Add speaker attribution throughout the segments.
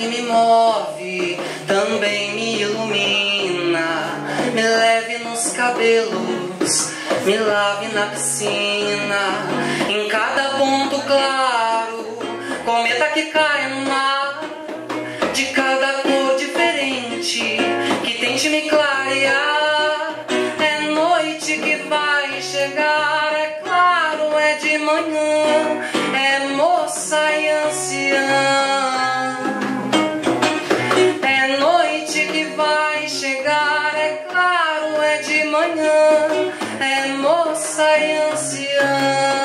Speaker 1: que me move, também me ilumina. Me leve nos cabelos, me lave na piscina. Em cada ponto claro, cometa que cai no mar, de cada cor diferente, que tente me clarear. É noite que vai chegar, é claro, é de manhã, é moça e anciã. É noite que vai chegar, é claro, é de manhã, é moça e anciã.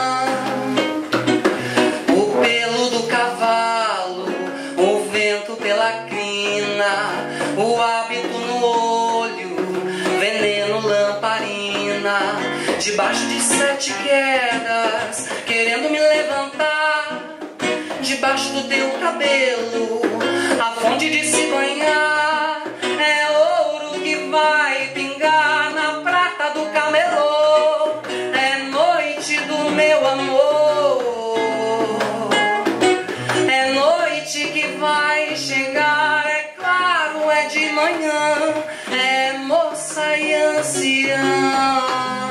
Speaker 1: O pelo do cavalo, o vento pela crina, o hábito no olho, veneno, lamparina. Debaixo de 7 quedas, querendo me levantar, debaixo do teu cabelo, a fonte de se banhar. É ouro que vai pingar na prata do camelô. É noite do meu amor, é noite que vai chegar, é claro, é de manhã, é moça e anciã.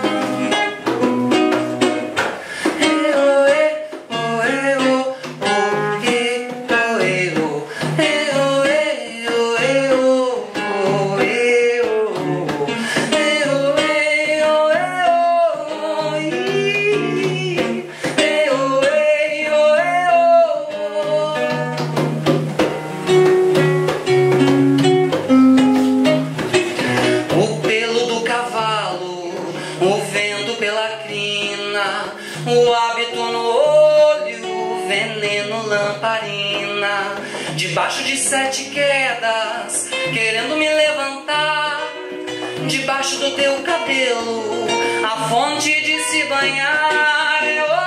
Speaker 1: O vento pela crina, o hábito no olho, veneno, lamparina. Debaixo de 7 quedas, querendo me levantar, debaixo do teu cabelo, a fonte de se banhar.